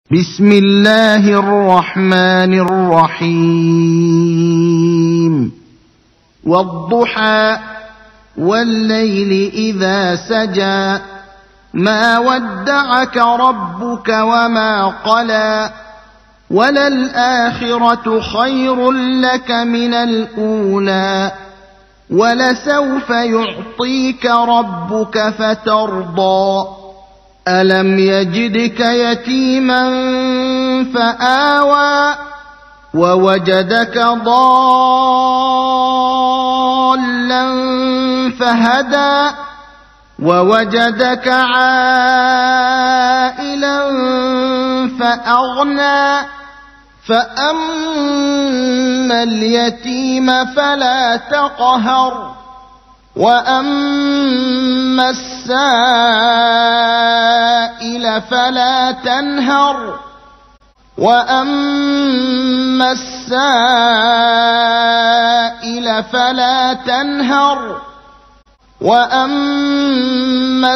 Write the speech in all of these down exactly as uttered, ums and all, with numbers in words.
بسم الله الرحمن الرحيم والضحى والليل إذا سجى ما ودعك ربك وما قلى وللآخرة خير لك من الأولى ولسوف يعطيك ربك فترضى ألم يجدك يتيما فآوى ووجدك ضالا فهدى ووجدك عائلا فأغنى فأما اليتيم فلا تقهر وأما السائل فلا تنهر وأما السائل فلا تنهر وأما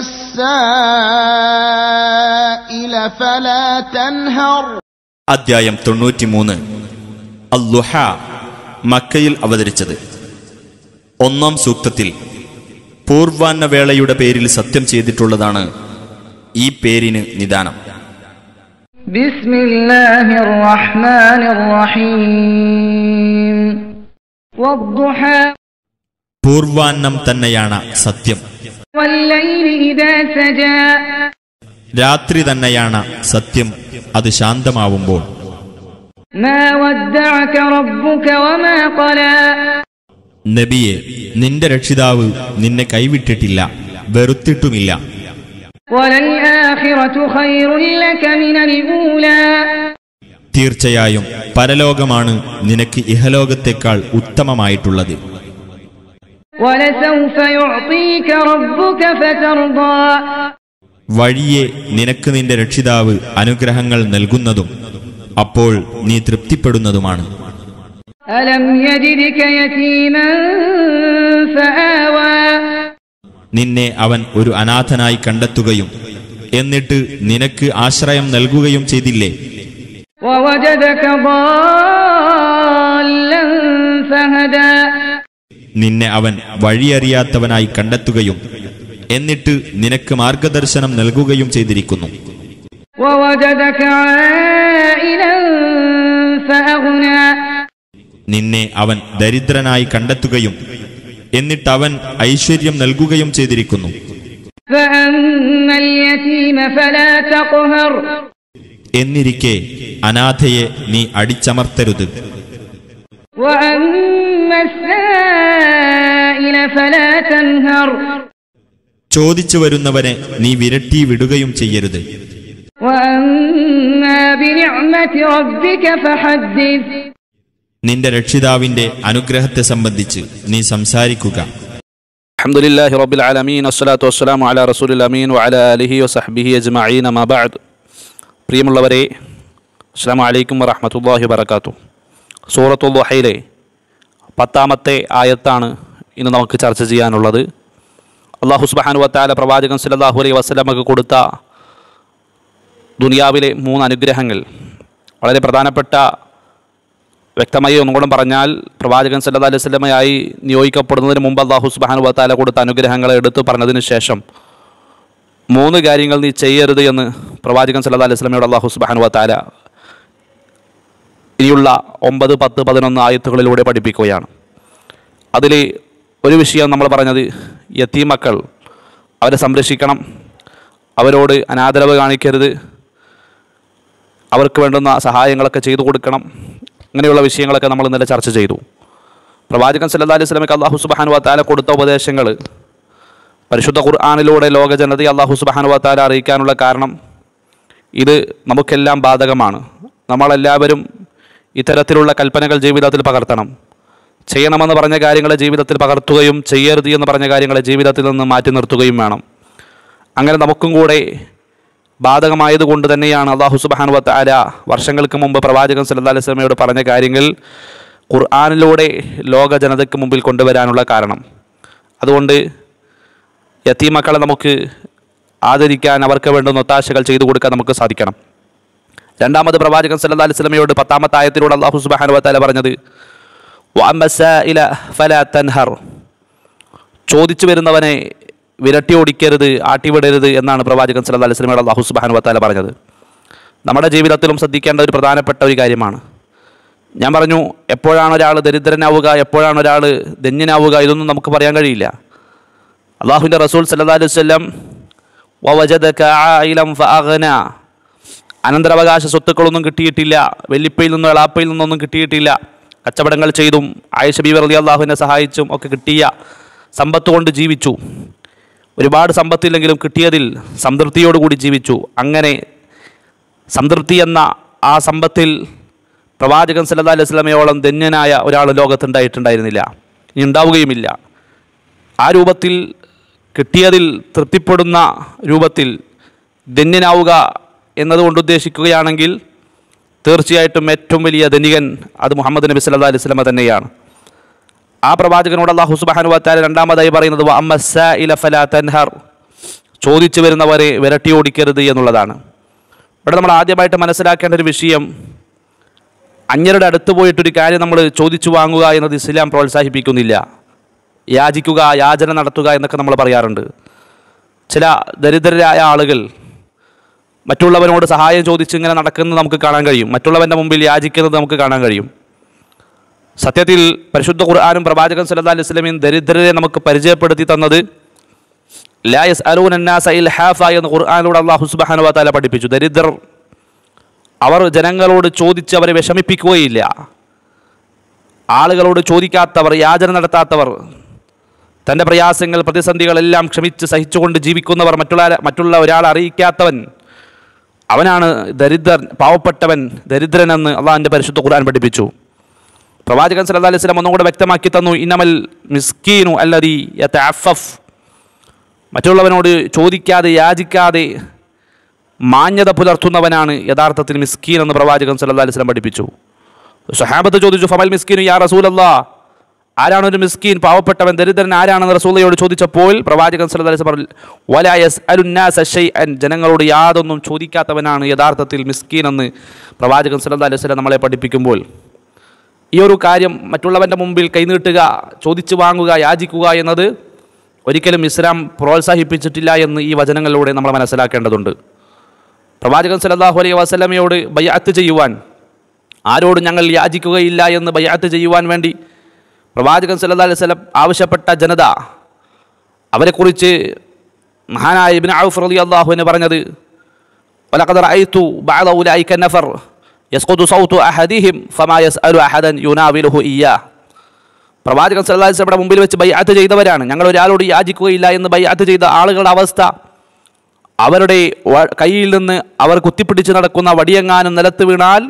السائل فلا تنهر അധ്യായം തൊണ്ണൂറ്റിമൂന്ന്. അൽ-ളുഹ മക്കയിൽ അവതരിച്ചത്. ഒന്നാം സൂക്തത്തിൽ പൂർവാന്ന വേളയുടെ പേരിൽ സത്യം ചെയ്തിട്ടുള്ളതാണ് ഈ പേരിന് നിദാനം. ബിസ്മില്ലാഹിർ റഹ്മാനിർ റഹീം വദ്ദുഹ പൂർവാന്നം തന്നെയാണ് സത്യം. വല്ലൈലി ഇദാ സജാ രാത്രി തന്നെയാണ് സത്യം, അത് ശാന്തമാവുമ്പോൾ. മാ വദ്ദഅക റബ്ബുക വമാ ഖലാ നബിയെ, നിന്റെ രക്ഷിതാവ് നിന്നെ കൈവിട്ടിട്ടില്ല, വെറുത്തിട്ടുമില്ല. വലൽആഖിറതു ഖൈറുൻ ലക മിനൽ ഊലാ തീർച്ചയായും പരലോകമാണ് നിനക്ക് ഇഹലോകത്തേക്കാൾ ഉത്തമമായിട്ടുള്ളത്. വലസൗഫ യുഅതീക റബ്ബുക ഫതർദാ വഴിയെ നിനക്ക് നിന്റെ രക്ഷിതാവ് അനുഗ്രഹങ്ങൾ നൽകുന്നതും അപ്പോൾ നീ തൃപ്തിപ്പെടുന്നതുമാണ്. അലം യജിദ്ക യതീമൻ ഫആവാ നിന്നെ അവൻ ഒരു അനാഥനായി കണ്ടെത്തുകയും എന്നിട്ട് നിനക്ക് ആശ്രയം നൽകുകയും ചെയ്തില്ലേ? വവജദക ضالًا ഫഹദാ നിന്നെ അവൻ വഴിയറിയാത്തവനായി കണ്ടെത്തുകയും എന്നിട്ട് നിനക്ക് മാർഗദർശനം നൽകുകയും ചെയ്തിരിക്കുന്നു. വവജദക ആയിലൻ ഫഅഗ്നാ നിന്നെ അവൻ ദരിദ്രനായി കണ്ടെത്തുകയും എന്നിട്ട് അവൻ ഐശ്വര്യം നൽകുകയും ചെയ്തിരിക്കുന്നു. ഫഅമ്മൽ യതീമ ഫലാ തഖ്ഹർ എന്നിരിക്കെ അനാഥയെ നീ അടിച്ചമർത്തരുത്. വഅമ്മസ് സായില ഫലാ തൻഹർ ചോദിച്ചു വരുന്നവനെ നീ വിരട്ടി വിടുകയും ചെയ്യരുത്. വഅമ്മാ ബിനിഅമതി റബ്ബിക ഫഹദ്ദിസ് നിന്റെ രക്ഷിതാവിന്റെ അനുഗ്രഹത്തെ സംബന്ധിച്ച് നീ സംസാരിക്കുക. അൽഹംദുലില്ലാഹി റബ്ബിൽ ആലമീൻ വസ്സലാത്തു വസ്സലാമു അലാ റസൂലിൽ അമീൻ വഅലാ ആലിഹി വസഹ്ബിഹി അജ്മഈൻ അമാ ബഅദ്. പ്രിയമുള്ളവരെ, അസ്സലാമു അലൈക്കും വറഹ്മത്തുള്ളാഹി വബറകാതുഹു. സൂറത്തുൽ ളുഹയിലെ പത്താമത്തെ ആയത്താണ് ഇന്ന് നമുക്ക് ചർച്ച ചെയ്യാനുള്ളത്. അല്ലാഹു സുബ്ഹാനഹു വ തആല പ്രവാചകൻ സല്ലല്ലാഹു അലൈഹി വസല്ലമക്ക് കൊടുത്ത ദുനിയാവിലെ മൂന്ന് അനുഗ്രഹങ്ങൾ വളരെ പ്രധാനപ്പെട്ട, വ്യക്തമായി ഒന്നുകൂടെ പറഞ്ഞാൽ പ്രവാചകൻ സല്ലല്ലാഹു അലൈഹി വസല്ലമയായി നിയോഗിക്കപ്പെടുന്നതിന് മുമ്പ് അല്ലാഹു സുബ്ഹാനഹു വ തആല കൊടുത്ത അനുഗ്രഹങ്ങളെ എടുത്തു പറഞ്ഞതിന് ശേഷം മൂന്ന് കാര്യങ്ങൾ നീ ചെയ്യരുത് എന്ന് പ്രവാചകൻ സല്ലല്ലാഹു അലൈഹി വസല്ലമയോട് അല്ലാഹു സുബ്ഹാനഹു വ തആല ഇനിയുള്ള ഒമ്പത് പത്ത് പതിനൊന്ന് ആയത്തുകളിലൂടെ പഠിപ്പിക്കുകയാണ്. അതിൽ ഒരു വിഷയം നമ്മൾ പറഞ്ഞത് യതീം മക്കൾ, അവരെ സംരക്ഷിക്കണം, അവരോട് അനാദരവ് കാണിക്കരുത്, അവർക്ക് വേണ്ടുന്ന സഹായങ്ങളൊക്കെ ചെയ്തു കൊടുക്കണം. ഇങ്ങനെയുള്ള വിഷയങ്ങളൊക്കെ നമ്മൾ ഇന്നലെ ചർച്ച ചെയ്തു. പ്രവാചകൻ സല്ലല്ലാഹു അലൈഹി വസല്ലമയ്ക്ക് അല്ലാഹു സുബ്ഹാനഹു വ തആല കൊടുത്ത ഉപദേശങ്ങൾ പരിശുദ്ധ ഖുർആനിലൂടെ ലോക ജനതയെ അല്ലാഹു സുബ്ഹാനഹു വ തആല അറിയിക്കാനുള്ള കാരണം ഇത് നമുക്കെല്ലാം ബാധകമാണ്. നമ്മളെല്ലാവരും ഇത്തരത്തിലുള്ള കൽപ്പനകൾ ജീവിതത്തിൽ പകർത്തണം. ചെയ്യണമെന്ന് പറഞ്ഞ കാര്യങ്ങളെ ജീവിതത്തിൽ പകർത്തുകയും ചെയ്യരുത് എന്ന് പറഞ്ഞ കാര്യങ്ങളെ ജീവിതത്തിൽ നിന്ന് മാറ്റി നിർത്തുകയും വേണം. അങ്ങനെ നമുക്കും കൂടെ ബാധകമായതുകൊണ്ട് തന്നെയാണ് അല്ലാഹു സുബ്ഹാനഹു വ തആല വർഷങ്ങൾക്ക് മുമ്പ് പ്രവാചകൻ സല്ലല്ലാഹു അലൈഹി വസല്ലമയോട് പറഞ്ഞ കാര്യങ്ങൾ ഖുർആനിലൂടെ ലോക ജനതയ്ക്ക് മുമ്പിൽ കൊണ്ടുവരാനുള്ള കാരണം. അതുകൊണ്ട് യതീം മക്കളെ നമുക്ക് ആദരിക്കാൻ, അവർക്ക് വേണ്ടുന്ന ഒത്താശകൾ ചെയ്തു കൊടുക്കാൻ നമുക്ക് സാധിക്കണം. രണ്ടാമത് പ്രവാചകൻ സല്ലല്ലാഹു അലൈഹി വസല്ലമയോട് പത്താമത്തെ ആയത്തിലൂടെ അല്ലാഹു സുബ്ഹാനഹു വ തആല പറഞ്ഞത് വഅമ്മസായില ഫലാ തൻഹർ, ചോദിച്ചു വരുന്നവനെ വിരട്ടി ഓടിക്കരുത്, ആട്ടിവിടരുത് എന്നാണ് പ്രവാചകൻ സല്ലല്ലാഹു അലൈഹി വസല്ലമയോട് അല്ലാഹു സുബ്ഹാനഹു വ തആല പറഞ്ഞത്. നമ്മുടെ ജീവിതത്തിലും ശ്രദ്ധിക്കേണ്ട ഒരു പ്രധാനപ്പെട്ട ഒരു കാര്യമാണ്. ഞാൻ പറഞ്ഞു, എപ്പോഴാണ് ഒരാൾ ദരിദ്രനാവുക, എപ്പോഴാണ് ഒരാൾ ധന്യനാവുക, ഇതൊന്നും നമുക്ക് പറയാൻ കഴിയില്ല. അള്ളാഹുവിൻ്റെ റസൂൽ സല്ലല്ലാഹു അലൈഹി വസല്ലം വവജദക ആയിലൻ ഫഅഗ്ന, അനന്തരാവകാശ സ്വത്തുക്കളൊന്നും കിട്ടിയിട്ടില്ല, വെല്ലിപ്പയിൽ നിന്നോ എളാപ്പയിൽ നിന്നൊന്നും കിട്ടിയിട്ടില്ല, കച്ചവടങ്ങൾ ചെയ്തും ആയിഷ ബീവി റളിയല്ലാഹുവിനെ സഹായിച്ചും ഒക്കെ കിട്ടിയ സമ്പത്ത് കൊണ്ട് ജീവിച്ചു. ഒരുപാട് സമ്പത്തില്ലെങ്കിലും കിട്ടിയതിൽ സംതൃപ്തിയോടുകൂടി ജീവിച്ചു. അങ്ങനെ സംതൃപ്തി എന്ന ആ സമ്പത്തിൽ പ്രവാചകൻ സല്ലല്ലാഹു അലൈഹി വസല്ലമയോളം ധന്യനായ ഒരാൾ ലോകത്തുണ്ടായിട്ടുണ്ടായിരുന്നില്ല, ഇനി ഉണ്ടാവുകയുമില്ല. ആ രൂപത്തിൽ കിട്ടിയതിൽ തൃപ്തിപ്പെടുന്ന രൂപത്തിൽ ധന്യനാവുക എന്നതുകൊണ്ട് ഉദ്ദേശിക്കുകയാണെങ്കിൽ തീർച്ചയായിട്ടും ഏറ്റവും വലിയ ധനികൻ അത് മുഹമ്മദ് നബി സല്ലല്ലാഹു അലൈഹി വസല്ലമ തന്നെയാണ്. ആ പ്രവാചകനോട് അല്ലാഹു സുബ്ഹാനഹു വ തആല രണ്ടാമതായി പറയുന്നത് വഅമ്മസായില ഫലാ തൻഹർ, ചോദിച്ചു വരുന്നവരെ വിരട്ടി ഓടിക്കരുത് എന്നുള്ളതാണ്. ഇവിടെ നമ്മൾ ആദ്യമായിട്ട് മനസ്സിലാക്കേണ്ട ഒരു വിഷയം, അന്യരുടെ അടുത്ത് പോയിട്ടൊരു കാര്യം നമ്മൾ ചോദിച്ചു വാങ്ങുക എന്നത് ഇസ്ലാം പ്രോത്സാഹിപ്പിക്കുന്നില്ല. യാചിക്കുക, യാചന നടത്തുക എന്നൊക്കെ നമ്മൾ പറയാറുണ്ട്. ചില ദരിദ്രരായ ആളുകൾ മറ്റുള്ളവനോട് സഹായം ചോദിച്ച് ഇങ്ങനെ നടക്കുന്നത് നമുക്ക് കാണാൻ കഴിയും, മറ്റുള്ളവൻ്റെ മുമ്പിൽ യാചിക്കുന്നത് നമുക്ക് കാണാൻ കഴിയും. സത്യത്തിൽ പരിശുദ്ധ ഖുർആനും പ്രവാചകൻ സല്ലല്ലാഹു അലൈഹി വസല്ലമയും ദരിദ്രരെ നമുക്ക് പരിചയപ്പെടുത്തി തന്നത് ലാ യസ്അലൂന അന്നാസ ഇൽഹാഫ എന്ന് ഖുർആനിലൂടെ അല്ലാഹു സുബ്ഹാനഹു വ തആല പഠിപ്പിച്ചു. ദരിദ്രർ അവർ ജനങ്ങളോട് ചോദിച്ച് അവരെ വിഷമിപ്പിക്കുകയില്ല. ആളുകളോട് ചോദിക്കാത്തവർ, യാചന നടത്താത്തവർ, തൻ്റെ പ്രയാസങ്ങൾ പ്രതിസന്ധികളെല്ലാം ക്ഷമിച്ച് സഹിച്ചുകൊണ്ട് ജീവിക്കുന്നവർ, മറ്റുള്ള മറ്റുള്ള ഒരാളെ അറിയിക്കാത്തവൻ, അവനാണ് ദരിദ്രൻ, പാവപ്പെട്ടവൻ, ദരിദ്രനെന്ന് അള്ളാഹുവിൻ്റെ പരിശുദ്ധ ഖുർആൻ പഠിപ്പിച്ചു. പ്രവാചകൻ സല്ലല്ലാഹു അലൈഹി വസല്ലം ഒന്നുകൂടെ വ്യക്തമാക്കി തന്നു, ഇന്നമൽ മിസ്കീനു അല്ലദീ യതഅഫഫ്, മറ്റുള്ളവനോട് ചോദിക്കാതെ യാചിക്കാതെ മാന്യത പുലർത്തുന്നവനാണ് യഥാർത്ഥത്തിൽ മിസ്കീൻ എന്ന് പ്രവാചകൻ സല്ലല്ലാഹു അലൈഹി വസല്ലം പഠിപ്പിച്ചു. സ്വഹാബത്ത് ചോദിച്ചു, ഫമൽ മിസ്കീനു യാ റസൂലല്ലാഹ്, ആരാണ് ഒരു മിസ്കീൻ, പാവപ്പെട്ടവൻ, ദരിദ്രൻ ആരാണെന്ന് റസൂലയോട് ചോദിച്ചപ്പോൾ പ്രവാചകൻ സല്ലല്ലാഹു അലൈഹി വസല്ലം പറഞ്ഞു, വലാ യസ്അലുന്നാസ ശൈഅൻ, ജനങ്ങളോട് യാതൊന്നും ചോദിക്കാത്തവനാണ് യഥാർത്ഥത്തിൽ മിസ്കീൻ എന്ന് പ്രവാചകൻ സല്ലല്ലാഹു അലൈഹി വസല്ലം നമ്മളെ പഠിപ്പിക്കുമ്പോൾ ഈ ഒരു കാര്യം, മറ്റുള്ളവൻ്റെ മുമ്പിൽ കൈനീട്ടുക, ചോദിച്ചു വാങ്ങുക, യാചിക്കുക എന്നത് ഒരിക്കലും ഇസ്ലാം പ്രോത്സാഹിപ്പിച്ചിട്ടില്ല എന്ന് ഈ വചനങ്ങളിലൂടെ നമ്മൾ മനസ്സിലാക്കേണ്ടതുണ്ട്. പ്രവാചകൻ സല്ലല്ലാഹു അലൈഹി വസല്ലമയോട് ബൈഅത്ത് ചെയ്യുവാൻ, ആരോടും ഞങ്ങൾ യാചിക്കുകയില്ല എന്ന് ബൈഅത്ത് ചെയ്യുവാൻ വേണ്ടി പ്രവാചകൻ സല്ലല്ലാഹു അലൈഹി വസല്ലം ആവശ്യപ്പെട്ട ജനത, അവരെക്കുറിച്ച് മഹാനായ ഇബ്നു ഔഫ് റളിയല്ലാഹു അൻഹു പറഞ്ഞത്, വലഖദ് റഅയ്തു ബഅദ ഉലൈക നഫർ യസ്ഖുതു സൗതു അഹദിഹിം ഫമാ യസ്അലു അഹദൻ യുനാവിലുഹു ഇയ്യാ. പ്രവാചകൻ സല്ലല്ലാഹു അലൈഹി വസല്ലം മുമ്പിൽ വെച്ച് ബൈഅത്ത് ചെയ്തവരാണ്. ഞങ്ങൾ ഒരാളോട് യാചിക്കുകയില്ല എന്ന് ബൈഅത്ത് ചെയ്ത ആളുകളുടെ അവസ്ഥ, അവരുടെ കയ്യിൽ നിന്ന് അവർ കുത്തിപ്പിടിച്ച് നടക്കുന്ന വടിയെങ്ങാനും നിലത്ത് വീണാൽ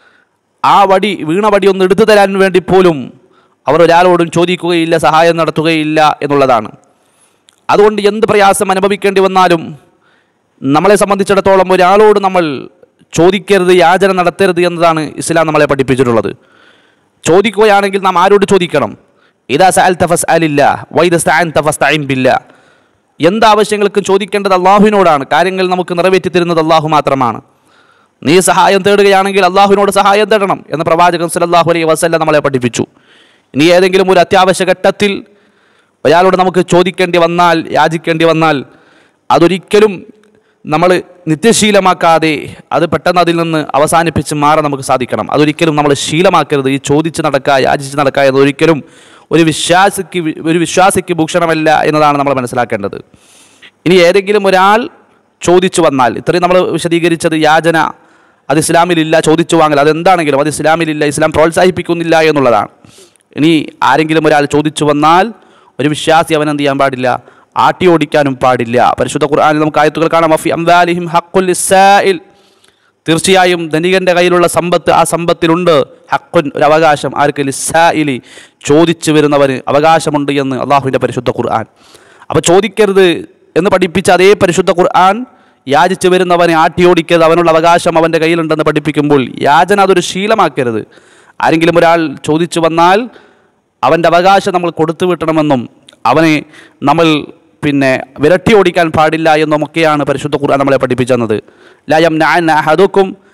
ആ വടി വീണ വടി ഒന്ന് എടുത്തു തരാൻ വേണ്ടി പോലും അവർ ഒരാളോടും ചോദിക്കുകയില്ല, സഹായം നടത്തുകയില്ല എന്നുള്ളതാണ്. അതുകൊണ്ട് എന്ത് പ്രയാസം അനുഭവിക്കേണ്ടി വന്നാലും നമ്മളെ സംബന്ധിച്ചിടത്തോളം ഒരാളോട് നമ്മൾ ചോദിക്കരുത്, യാചന നടത്തരുത് എന്നതാണ് ഇസ്ലാം നമ്മളെ പഠിപ്പിച്ചിട്ടുള്ളത്. ചോദിക്കുകയാണെങ്കിൽ നാം ആരോട് ചോദിക്കണം? ഇദാ സഅൽത ഫസ്അലില്ലാഹ് വഇദാ ഇസ്തഅൻത ഫസ്തഇൻ ബില്ലാഹ്. എന്താവശ്യങ്ങൾക്കും ചോദിക്കേണ്ടത് അള്ളാഹുവിനോടാണ്. കാര്യങ്ങൾ നമുക്ക് നിറവേറ്റി തരുന്നത് അള്ളാഹു മാത്രമാണ്. നീ സഹായം തേടുകയാണെങ്കിൽ അള്ളാഹുവിനോട് സഹായം തേടണം എന്ന് പ്രവാചകൻ സല്ലല്ലാഹു അലൈഹി വസല്ലം നമ്മളെ പഠിപ്പിച്ചു. ഇനി ഏതെങ്കിലും ഒരു അത്യാവശ്യ ഘട്ടത്തിൽ ഒരാളോട് നമുക്ക് ചോദിക്കേണ്ടി വന്നാൽ, യാചിക്കേണ്ടി വന്നാൽ, അതൊരിക്കലും നമ്മൾ നിത്യശീലമാക്കാതെ അത് പെട്ടെന്ന് അതിൽ നിന്ന് അവസാനിപ്പിച്ച് മാറാൻ നമുക്ക് സാധിക്കണം. അതൊരിക്കലും നമ്മൾ ശീലമാക്കരുത്. ഈ ചോദിച്ച് നടക്കുക, യാചിച്ച് നടക്കുക എന്നതൊരിക്കലും ഒരു വിശ്വാസിക്ക് ഒരു വിശ്വാസിക്ക് ഭൂഷണമല്ല എന്നതാണ് നമ്മൾ മനസ്സിലാക്കേണ്ടത്. ഇനി ഏതെങ്കിലും ഒരാൾ ചോദിച്ചു വന്നാൽ, ഇത്രയും നമ്മൾ വിശദീകരിച്ചത് യാചന അത് ഇസ്ലാമിലില്ല, ചോദിച്ചു വാങ്ങൽ അതെന്താണെങ്കിലും അത് ഇസ്ലാമിലില്ല, ഇസ്ലാം പ്രോത്സാഹിപ്പിക്കുന്നില്ല എന്നുള്ളതാണ്. ഇനി ആരെങ്കിലും ഒരാൾ ചോദിച്ചു വന്നാൽ ഒരു വിശ്വാസി അവൻ എന്ത് ചെയ്യാൻ പാടില്ല? ആട്ടി ഓടിക്കാനും പാടില്ല. പരിശുദ്ധ ഖുർആനിൽ നമുക്ക് ആയത്തുകൾ കാണാം, വഫി അംവാലിഹിം ഹഖ്ഖുൽ ലിസ്സാഇൽ, തീർച്ചയായും ധനികൻ്റെ കയ്യിലുള്ള സമ്പത്ത്, ആ സമ്പത്തിലുണ്ട് ഹഖ്ഖുൻ, ഒരു അവകാശം. ആർക്ക്? ലിസ്സാഇലി, ചോദിച്ചു വരുന്നവന് അവകാശമുണ്ട് എന്ന് അള്ളാഹുവിൻ്റെ പരിശുദ്ധ ഖുർആൻ. അപ്പോൾ ചോദിക്കരുത് എന്ന് പഠിപ്പിച്ച അതേ പരിശുദ്ധ ഖുർആൻ യാചിച്ചു വരുന്നവനെ ആട്ടി ഓടിക്കരുത്, അവനുള്ള അവകാശം അവൻ്റെ കയ്യിലുണ്ടെന്ന് പഠിപ്പിക്കുമ്പോൾ യാചന അതൊരു ശീലമാക്കരുത്. ആരെങ്കിലും ഒരാൾ ചോദിച്ചു വന്നാൽ അവൻ്റെ അവകാശം നമ്മൾ കൊടുത്തു വിട്ടണമെന്നും അവനെ നമ്മൾ പിന്നെ വിരട്ടി ഓടിക്കാൻ പാടില്ല എന്നുമൊക്കെയാണ് പരിശുദ്ധ ഖുർആൻ നമ്മളെ പഠിപ്പിച്ചത്. ലാ യംനഅന്ന അഹദുക്കും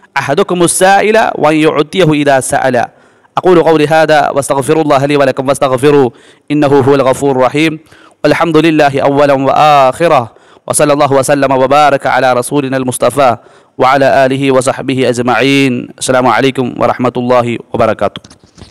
أحدكم السائل وأن يعطيه إذا سأل. أقول قولي هذا واستغفر الله لي ولكم فاستغفروه إنه هو الغفور الرحيم. والحمد لله أولا وآخرة، وصلى الله وسلم وبارك على رسولنا المصطفى وعلى آله وصحبه أجمعين. السلام عليكم ورحمة الله وبركاته.